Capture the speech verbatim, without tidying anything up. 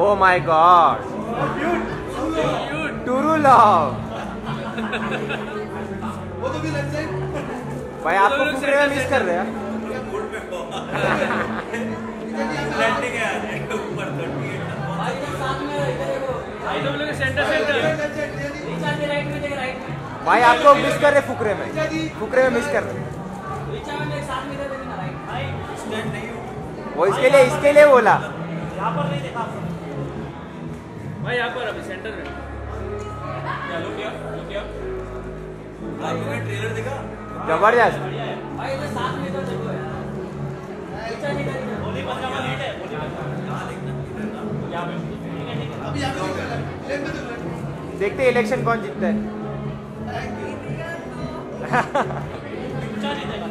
Oh my God. True love. भाई आपको फुकरे में मिस कर रहे हैं। भाई आपको मिस कर रहे फुकरे में, फुकरे में मिस कर रहे। वो इसके लिए इसके लिए बोला। यहाँ पर नहीं देखा भाई, यहाँ पर अभी सेंटर में। क्या लो क्या लो क्या आपने ट्रेलर देखा? जबरदस्त भाई, इधर साथ में तो देखो यार। होली पंजाबा लेट है, होली पंजाबा देखना यहाँ पे। अभी यहाँ देखते इलेक्शन कौन जीतता है। अच्छा नहीं देखा।